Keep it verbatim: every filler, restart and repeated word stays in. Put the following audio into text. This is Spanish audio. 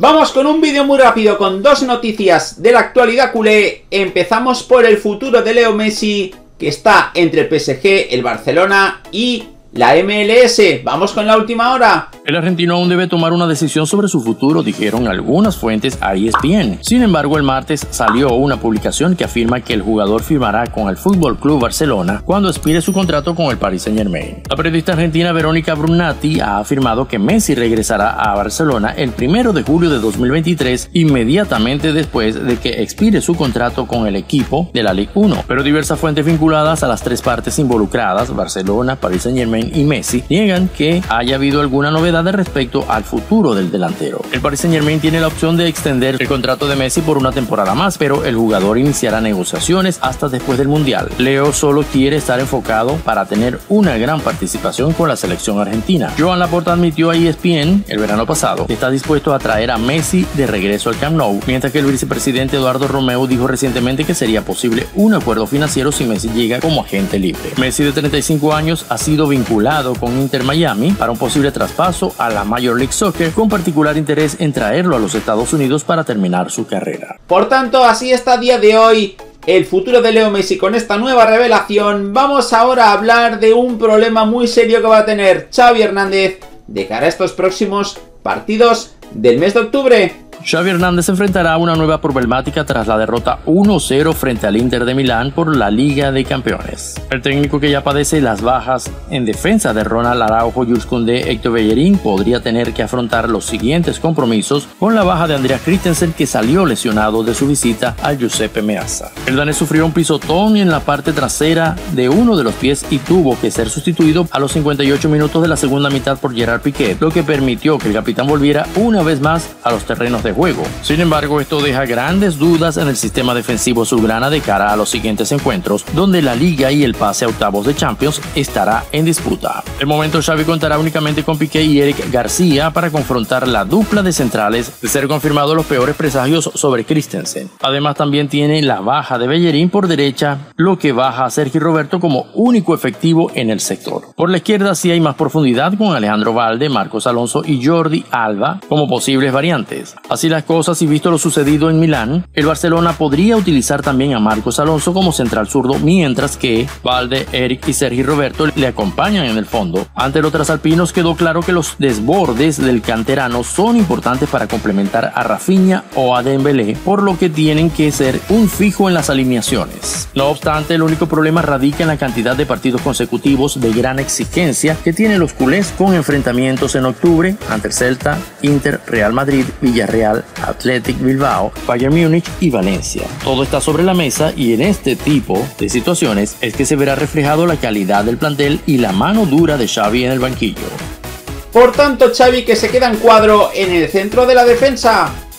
Vamos con un vídeo muy rápido con dos noticias de la actualidad culé. Empezamos por el futuro de Leo Messi, que está entre el P S G, el Barcelona y la M L S. Vamos con la última hora. El argentino aún debe tomar una decisión sobre su futuro, dijeron algunas fuentes a E S P N. Sin embargo, el martes salió una publicación que afirma que el jugador firmará con el F C Barcelona cuando expire su contrato con el Paris Saint-Germain. La periodista argentina Verónica Brunnati ha afirmado que Messi regresará a Barcelona el primero de julio de dos mil veintitrés, inmediatamente después de que expire su contrato con el equipo de la Ligue uno. Pero diversas fuentes vinculadas a las tres partes involucradas, Barcelona, Paris Saint-Germain y Messi, niegan que haya habido alguna novedad de respecto al futuro del delantero. El Paris Saint-Germain tiene la opción de extender el contrato de Messi por una temporada más, pero el jugador iniciará negociaciones hasta después del Mundial. Leo solo quiere estar enfocado para tener una gran participación con la selección argentina. Joan Laporta admitió a E S P N el verano pasado que está dispuesto a traer a Messi de regreso al Camp Nou, mientras que el vicepresidente Eduardo Romeu dijo recientemente que sería posible un acuerdo financiero si Messi llega como agente libre. Messi, de treinta y cinco años, ha sido vinculado con Inter Miami para un posible traspaso a la Major League Soccer, con particular interés en traerlo a los Estados Unidos para terminar su carrera. Por tanto, así está a día de hoy el futuro de Leo Messi con esta nueva revelación. Vamos ahora a hablar de un problema muy serio que va a tener Xavi Hernández de cara a estos próximos partidos del mes de octubre. Xavi Hernández enfrentará una nueva problemática tras la derrota uno cero frente al Inter de Milán por la Liga de Campeones. El técnico, que ya padece las bajas en defensa de Ronald Araujo, Jules Koundé, Héctor Bellerín, podría tener que afrontar los siguientes compromisos con la baja de Andreas Christensen, que salió lesionado de su visita al Giuseppe Meazza. El danés sufrió un pisotón en la parte trasera de uno de los pies y tuvo que ser sustituido a los cincuenta y ocho minutos de la segunda mitad por Gerard Piqué, lo que permitió que el capitán volviera una vez más a los terrenos de juego. Sin embargo, esto deja grandes dudas en el sistema defensivo azulgrana de cara a los siguientes encuentros, donde la Liga y el pase a octavos de Champions estará en disputa. De momento, Xavi contará únicamente con Piqué y Eric García para confrontar la dupla de centrales, de ser confirmados los peores presagios sobre Christensen. Además, también tiene la baja de Bellerín por derecha, lo que baja a Sergi Roberto como único efectivo en el sector. Por la izquierda sí hay más profundidad, con Alejandro Valde, Marcos Alonso y Jordi Alba como posibles variantes. Así las cosas, y visto lo sucedido en Milán, el Barcelona podría utilizar también a Marcos Alonso como central zurdo, mientras que Valde, Eric y Sergi Roberto le acompañan en el fondo. Ante los trasalpinos quedó claro que los desbordes del canterano son importantes para complementar a Rafinha o a Dembélé, por lo que tienen que ser un fijo en las alineaciones. No obstante, el único problema radica en la cantidad de partidos consecutivos de gran exigencia que tienen los culés, con enfrentamientos en octubre ante el Celta, Inter, Real Madrid, Villarreal, Athletic Bilbao, Bayern Múnich y Valencia. Todo está sobre la mesa, y en este tipo de situaciones es que se verá reflejado la calidad del plantel y la mano dura de Xavi en el banquillo. Por tanto, Xavi, que se queda en cuadro en el centro de la defensa.